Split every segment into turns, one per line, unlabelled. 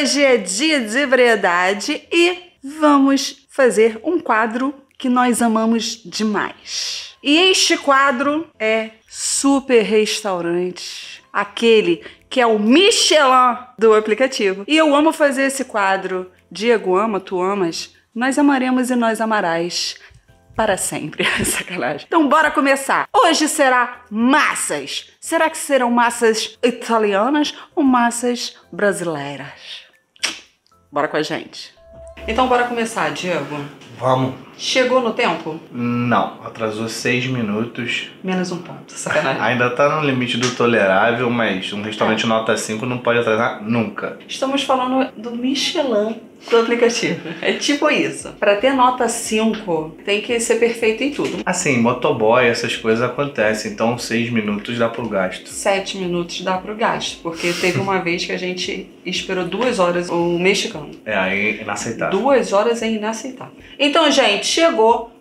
hoje é dia de variedade e vamos fazer um quadro que nós amamos demais. E este quadro é Super Restaurante, aquele que é o Michelin do aplicativo. E eu amo fazer esse quadro. Diego ama, tu amas, nós amaremos e nós amarás para sempre. Sacanagem. Então bora começar. Hoje será massas. Será que serão massas italianas ou massas brasileiras? Bora com a gente. Então bora começar, Diego.
Vamos.
Chegou no tempo?
Não, atrasou 6 minutos.
Menos um ponto, sacanagem.
Ainda tá no limite do tolerável, mas um restaurante nota 5 não pode atrasar nunca.
Estamos falando do Michelin do aplicativo. É tipo isso. Para ter nota 5, tem que ser perfeito em tudo.
Assim, motoboy, essas coisas acontecem, então 6 minutos dá pro gasto.
7 minutos dá pro gasto, porque teve uma vez que a gente esperou 2 horas o mexicano.
É, aí é inaceitável.
2 horas é inaceitável. Então, gente, chegou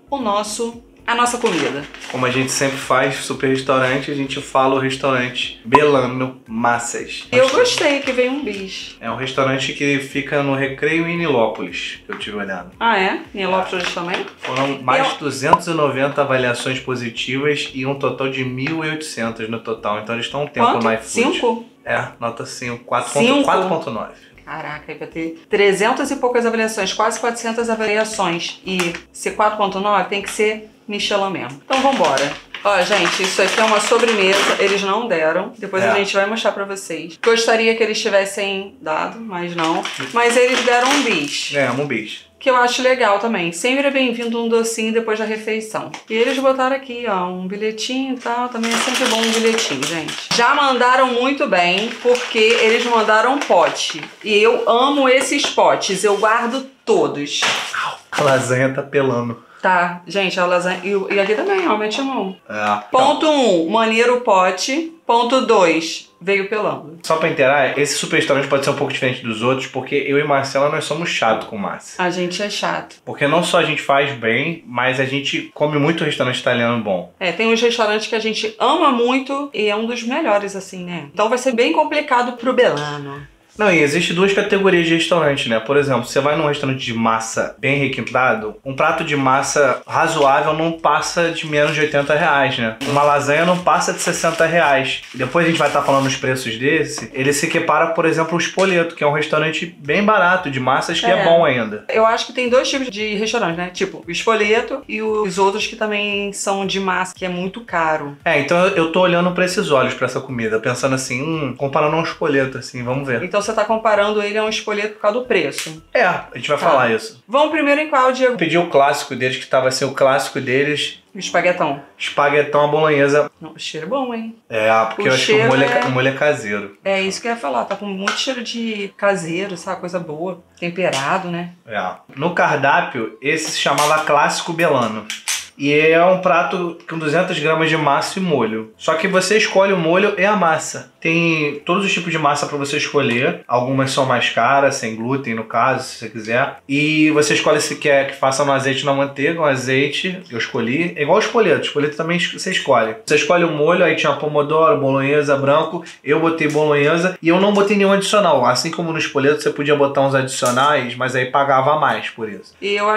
a nossa comida.
Como a gente sempre faz, super restaurante, a gente fala o restaurante Belano Massas.
Eu gostei que veio um bis.
É um restaurante que fica no Recreio em Nilópolis, que eu tive olhado.
Ah, é? Nilópolis também?
Foram mais de 290 avaliações positivas e um total de 1.800 no total. Então eles estão um tempo
Quanto?
no iFood.
5?
É, nota 5,
5?
4.9.
Caraca, aí vai ter 300 e poucas avaliações, quase 400 avaliações. E ser 4.9 tem que ser Michelin mesmo. Então vambora. Ó, gente, isso aqui é uma sobremesa, eles não deram. Depois a gente vai mostrar pra vocês. Gostaria que eles tivessem dado, mas não. Mas eles deram um bis.
É, um bis.
Que eu acho legal também. Sempre é bem-vindo um docinho depois da refeição. E eles botaram aqui, ó, um bilhetinho e tal. Também é sempre bom um bilhetinho, gente. Já mandaram muito bem, porque eles mandaram pote. E eu amo esses potes. Eu guardo todos.
A lasanha tá pelando.
Tá, gente, a lasanha... E aqui também, ó, mete a mão.
É.
Ponto 1, maneiro pote. Ponto 2, veio pelando.
Só pra inteirar, esse super restaurante pode ser um pouco diferente dos outros, porque eu e Marcela, nós somos chato com massa.
A gente é chato.
Porque não só a gente faz bem, mas a gente come muito restaurante italiano bom.
É, tem uns restaurantes que a gente ama muito e é um dos melhores, assim, né? Então vai ser bem complicado pro Belano.
Não, e existe duas categorias de restaurante, né? Por exemplo, você vai num restaurante de massa bem requintado, um prato de massa razoável não passa de menos de 80 reais, né? Uma lasanha não passa de 60 reais. E depois a gente vai estar falando os preços desse. Ele se equipara, por exemplo, o Spoleto, que é um restaurante bem barato de massas que é bom ainda.
Eu acho que tem dois tipos de restaurantes, né? Tipo, o Spoleto e os outros que também são de massa, que é muito caro.
É, então eu tô olhando pra esses olhos, pra essa comida, pensando assim, comparando a um Spoleto, assim, vamos ver.
Então você tá comparando ele a um Spoleto por causa do preço.
É, a gente vai falar isso.
Vamos primeiro em qual, Diego?
Eu pedi o clássico deles, que tava assim, o clássico deles.
O espaguetão.
Espaguetão à bolonhesa.
Não, o cheiro é bom, hein?
É, porque eu acho que o molho é caseiro.
É isso que eu ia falar, tá com muito cheiro de caseiro, sabe? Coisa boa. Temperado, né?
É. No cardápio, esse se chamava Clássico Belano. E é um prato com 200 gramas de massa e molho. Só que você escolhe o molho e a massa. Tem todos os tipos de massa para você escolher. Algumas são mais caras, sem glúten no caso, se você quiser. E você escolhe se quer que faça no azeite ou na manteiga. Um azeite, eu escolhi. É igual o espoleto. O espoleto também você escolhe. Você escolhe o molho, aí tinha pomodoro, bolonhesa, branco. Eu botei bolonhesa e eu não botei nenhum adicional. Assim como no espoleto você podia botar uns adicionais, mas aí pagava mais por isso.
E eu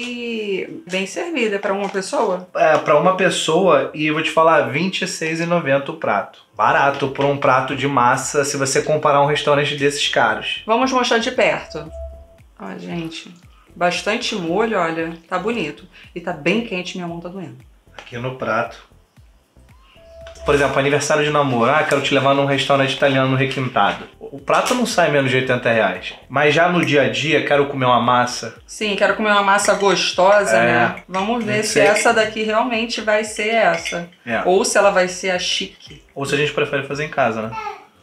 achei bem servida para uma pessoa.
É, pra uma pessoa, e eu vou te falar, R$26,90 o prato. Barato por um prato de massa, se você comparar um restaurante desses caros.
Vamos mostrar de perto. Ó, gente, bastante molho, olha, tá bonito. E tá bem quente, minha mão tá doendo.
Aqui no prato. Por exemplo, aniversário de namoro. Ah, quero te levar num restaurante italiano requintado. O prato não sai menos de 80 reais. Mas já no dia a dia, quero comer uma massa.
Sim, quero comer uma massa gostosa, né? Vamos ver se essa daqui realmente vai ser essa.
É.
Ou se ela vai ser a chique.
Ou se a gente prefere fazer em casa,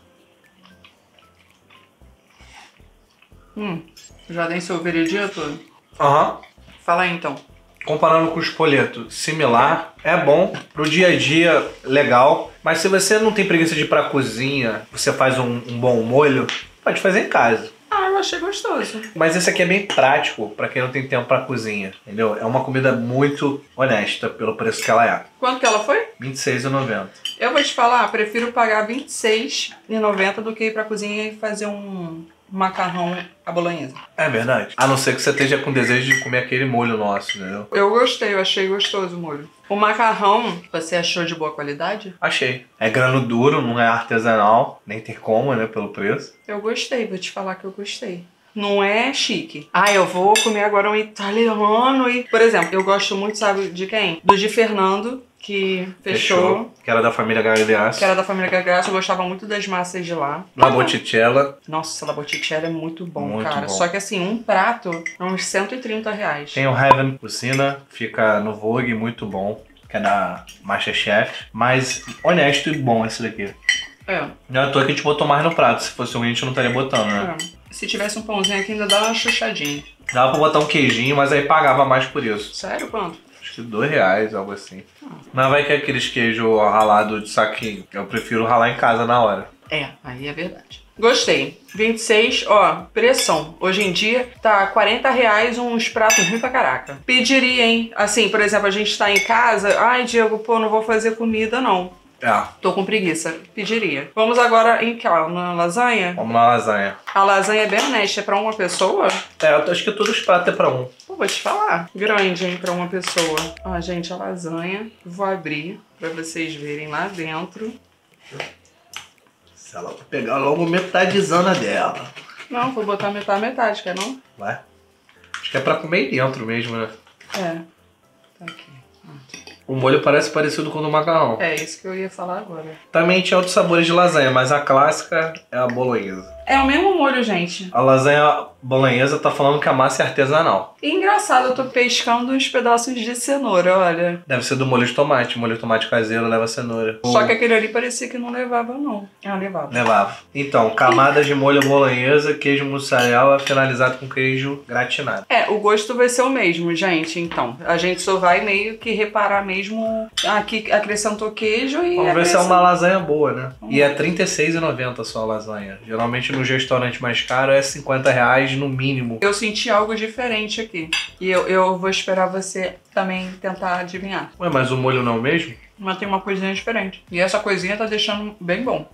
né?
Já dei seu veredito?
Aham.
Fala aí, então.
Comparando com o espoleto, similar, é bom, pro dia a dia, legal, mas se você não tem preguiça de ir pra cozinha, você faz um bom molho, pode fazer em casa.
Ah, eu achei gostoso.
Mas esse aqui é bem prático pra quem não tem tempo pra cozinha, entendeu? É uma comida muito honesta pelo preço que ela é.
Quanto que ela foi?
R$26,90.
Eu vou te falar, prefiro pagar R$26,90 do que ir pra cozinha e fazer um macarrão à bolonhesa.
É verdade. A não ser que você esteja com desejo de comer aquele molho nosso, entendeu?
Eu gostei, eu achei gostoso o molho. O macarrão, você achou de boa qualidade?
Achei. É grano duro, não é artesanal. Nem tem como, né, pelo preço.
Eu gostei, vou te falar que eu gostei. Não é chique. Ah, eu vou comer agora um italiano e... Por exemplo, eu gosto muito, sabe de quem? Do Di Fernando, que fechou.
Que era da família Gagliasso.
Que era da família Gagliasso, eu gostava muito das massas de lá.
La Botticella.
Nossa, La Botticella é muito bom,
Muito
cara.
bom.
Só que assim, um prato é uns R$130.
Tem o Heaven Cucina, fica no Vogue, muito bom. Que é da Masterchef. Mas honesto e bom esse daqui.
É.
Não é à toa que a gente botou mais no prato. Se fosse ruim, a gente não estaria botando, né?
É. Se tivesse um pãozinho aqui, ainda dá uma chuchadinha.
Dava pra botar um queijinho, mas aí pagava mais por isso.
Sério, quanto?
Acho que R$2, algo assim. Mas vai que é aqueles queijo ralado de saquinho. Eu prefiro ralar em casa na hora.
É, aí é verdade. Gostei. 26, ó, pressão. Hoje em dia tá R$40 uns pratos ruins pra caraca. Pediria, hein? Assim, por exemplo, a gente tá em casa. Ai, Diego, pô, não vou fazer comida, não.
É.
Tô com preguiça. Pediria. Vamos agora em qual? Na lasanha?
Vamos na lasanha.
A lasanha é bem honesta. É pra uma pessoa?
É, eu acho que todos os pratos é pra um.
Pô, vou te falar. Grande, hein, pra uma pessoa. Ó, gente, a lasanha. Vou abrir pra vocês verem lá dentro.
Se ela pegar logo metadezana dela.
Não, vou botar metade, quer não?
Vai. Acho que é pra comer aí dentro mesmo, né?
É. Tá aqui.
O molho parece parecido com o do macarrão.
É isso que eu ia falar agora.
Também tinha outros sabores de lasanha, mas a clássica é a bolonhesa.
É o mesmo molho, gente.
A lasanha bolonhesa tá falando que a massa é artesanal.
E engraçado, eu tô pescando uns pedaços de cenoura, olha.
Deve ser do molho de tomate. Molho de tomate caseiro leva cenoura.
Só que aquele ali parecia que não levava, não. Ah, levava.
Levava. Então, camadas de molho bolonhesa, queijo mussarela, finalizado com queijo gratinado.
É, o gosto vai ser o mesmo, gente. Então, a gente só vai meio que reparar mesmo. Aqui acrescentou queijo e...
Vamos ver se é uma lasanha boa, né? E é R$36,90 só a lasanha. Geralmente no restaurante mais caro é R$50 no mínimo.
Eu senti algo diferente aqui. E eu vou esperar você também tentar adivinhar.
Ué, mas o molho não é o mesmo?
Mas tem uma coisinha diferente. E essa coisinha tá deixando bem bom.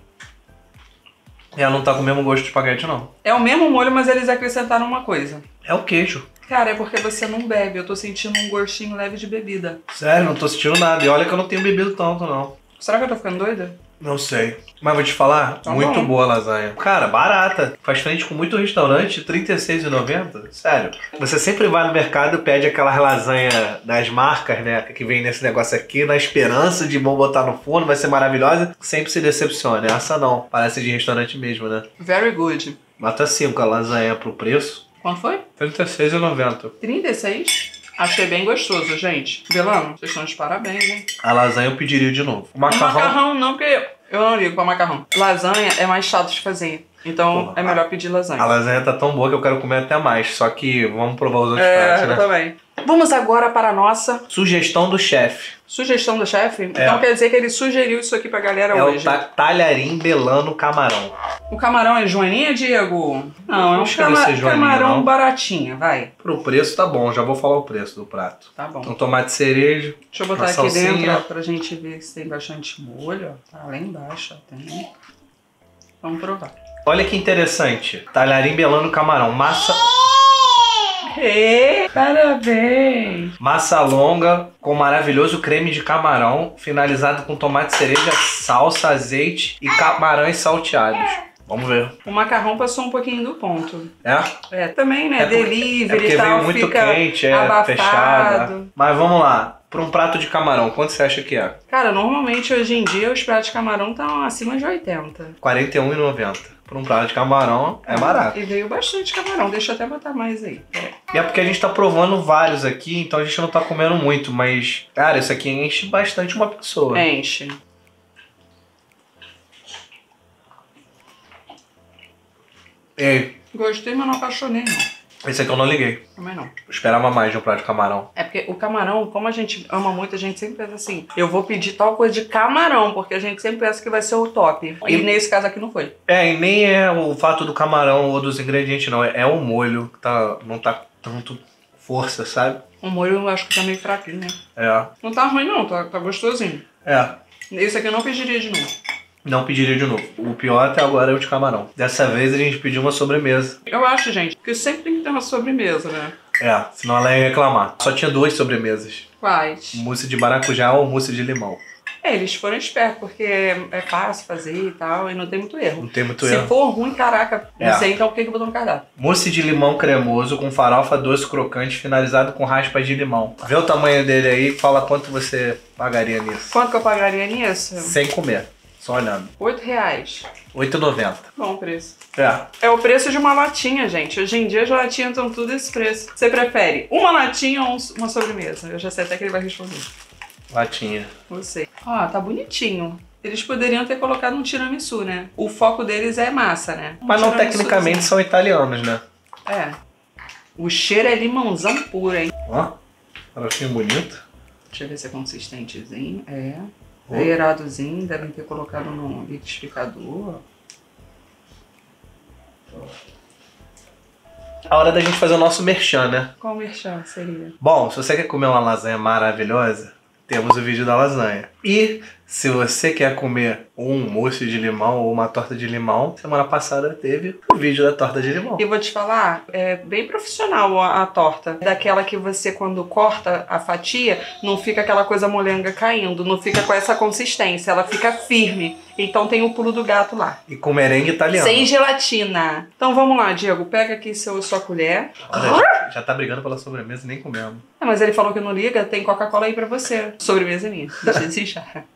Ela não tá com o mesmo gosto de espaguete, não.
É o mesmo molho, mas eles acrescentaram uma coisa.
É o queijo.
Cara, é porque você não bebe. Eu tô sentindo um gostinho leve de bebida.
Sério, não tô sentindo nada. E olha que eu não tenho bebido tanto, não.
Será que eu tô ficando doida?
Não sei. Mas vou te falar,
Tá
muito
bom.
boa a lasanha. Cara, barata. Faz frente com muito restaurante, R$36,90. Sério. Você sempre vai no mercado e pede aquela lasanha das marcas, né? Que vem nesse negócio aqui, na esperança de vão botar no forno, vai ser maravilhosa. Sempre se decepciona. Essa não. Parece de restaurante mesmo, né?
Very good.
Nota 5 a lasanha pro preço.
Quanto foi?
R$36,90.
36? Achei bem gostoso, gente. Belano, vocês estão de parabéns, hein?
A lasanha eu pediria de novo. O
O macarrão não, porque eu não ligo pra macarrão. Lasanha é mais chato de fazer. Então
Porra,
é melhor pedir lasanha.
A lasanha tá tão boa que eu quero comer até mais. Só que vamos provar os outros pratos,
eu
né?
também. Vamos agora para a nossa
Sugestão do chefe.
sugestão do chefe. Então quer dizer que ele sugeriu isso aqui pra galera
É
hoje.
o talharim belano camarão.
O camarão é joaninha, Diego? Não, é um
Acho que deve ser joaninha,
camarão
não.
baratinha, vai.
Pro preço tá bom, já vou falar o preço do prato.
Tá bom.
Um tomate cereja.
Deixa eu botar
uma
aqui
salsinha.
dentro ó, pra gente ver se tem bastante molho. Ó. Tá lá embaixo, ó, tem. Vamos provar.
Olha que interessante. Talharim belano camarão.
Parabéns!
Massa longa com maravilhoso creme de camarão, finalizado com tomate cereja, salsa, azeite e camarões salteados. Vamos ver.
O macarrão passou um pouquinho do ponto.
É?
É, também, né?
É porque
Delivery e tal,
veio muito
fica
quente,
abafado.
fechado. Mas vamos lá. Para um prato de camarão, quanto você acha que é?
Cara, normalmente hoje em dia os pratos de camarão estão acima de 80.
R$ 41,90. Para um prato de camarão é barato.
E veio bastante camarão, deixa eu até botar mais aí. Peraí.
E é porque a gente tá provando vários aqui, então a gente não tá comendo muito, mas, cara, isso aqui enche bastante uma pessoa.
Enche.
Ei,
Gostei, mas não apaixonei, não.
esse aqui eu não liguei.
Também não.
Eu esperava mais de um prato de camarão.
É porque o camarão, como a gente ama muito, a gente sempre pensa assim, eu vou pedir tal coisa de camarão, porque a gente sempre pensa que vai ser o top. E nesse caso aqui não foi.
É, e nem é o fato do camarão ou dos ingredientes, não. É o molho que não tá tanto força, sabe?
O molho eu acho que tá meio fraquinho, né?
É.
Não tá ruim não, tá gostosinho.
É.
Esse aqui eu não pediria de novo.
não pediria de novo. O pior até agora é o de camarão. Dessa vez a gente pediu uma sobremesa.
Eu acho, gente, que sempre tem que ter uma sobremesa, né?
É, senão ela ia reclamar. Só tinha 2 sobremesas.
Quais?
Mousse de maracujá ou mousse de limão.
Eles foram espertos, porque é fácil fazer e tal, e não tem muito erro.
Não tem muito
Se
erro.
for ruim, caraca, não sei então por que eu botou no cardápio.
Mousse de limão cremoso com farofa doce crocante finalizado com raspas de limão. Vê o tamanho dele aí e fala quanto você pagaria nisso.
Quanto que eu pagaria nisso?
Sem comer, só olhando.
R$8.
R$8,90.
Bom preço.
É.
É o preço de uma latinha, gente. Hoje em dia as latinhas estão tudo esse preço. Você prefere uma latinha ou uma sobremesa? Eu já sei até que ele vai responder.
Latinha.
Você. Ó, tá bonitinho. Eles poderiam ter colocado um tiramisu, né? O foco deles é massa, né?
Mas não tecnicamente são italianos, né?
É. O cheiro é limãozão puro, hein?
Ó, farofinho bonito.
Deixa eu ver se é consistentezinho. É.
Ó.
Beiradozinho, devem ter colocado no liquidificador.
A hora da gente fazer o nosso merchan, né?
Qual merchan seria?
Bom, se você quer comer uma lasanha maravilhosa, temos o vídeo da lasanha. E se você quer comer um mousse de limão ou uma torta de limão, semana passada teve o vídeo da torta de limão.
E vou te falar, é bem profissional a torta. Daquela que você, quando corta a fatia, não fica aquela coisa molenga caindo, não fica com essa consistência, ela fica firme. Então tem o pulo do gato lá.
E com merengue italiano.
Sem gelatina. Então vamos lá, Diego, pega aqui sua colher.
Olha, já tá brigando pela sobremesa e nem comemos.
É, mas ele falou que não liga, tem Coca-Cola aí pra você. Sobremesa minha. Deixa eu desistir.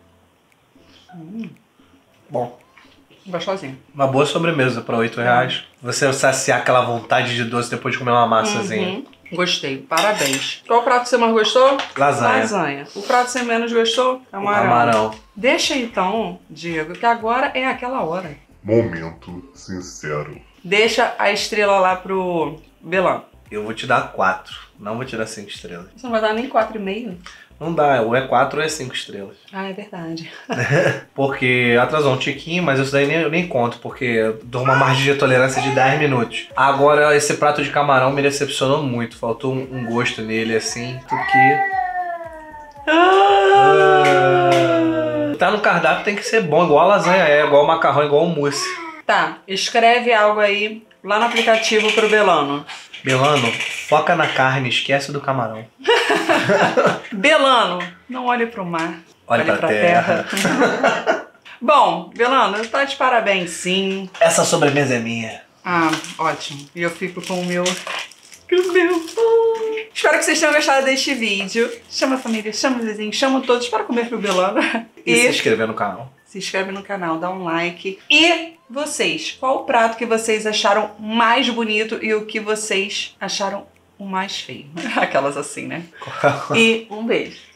Bom,
Gostosinho.
uma boa sobremesa para R$8. Você saciar aquela vontade de doce depois de comer uma massazinha.
Gostei, parabéns. Qual prato você mais gostou?
Lasanha.
Lasanha. O prato que você menos gostou? Camarão.
Camarão.
Deixa então, Diego, que agora é aquela hora.
Momento sincero.
Deixa a estrela lá pro Belão.
Eu vou te dar 4. Não vou te dar 5 estrelas.
Você não vai dar nem 4,5?
Não dá, ou é 4 ou é 5 estrelas.
Ah, é verdade.
Porque atrasou um tiquinho, mas isso daí eu nem conto, porque eu dou uma margem de tolerância de 10 minutos. Agora, esse prato de camarão me decepcionou muito. Faltou um gosto nele, assim, porque... Tá no cardápio tem que ser bom, igual a lasanha é, igual o macarrão, igual o mousse.
Tá, escreve algo aí lá no aplicativo pro Belano.
Belano, foca na carne, esquece do camarão.
Belano, não olhe pro mar.
Olha pra terra.
Bom, Belano, tá de parabéns, sim.
Essa sobremesa é minha.
Ah, ótimo. E eu fico com o meu... Espero que vocês tenham gostado deste vídeo. Chama a família, chama os vizinhos, chama todos para comer pro Belano.
E se inscrever no canal.
Se inscreve no canal, dá um like. E vocês, qual o prato que vocês acharam mais bonito e o que vocês acharam o mais feio? Aquelas assim, né? E um beijo.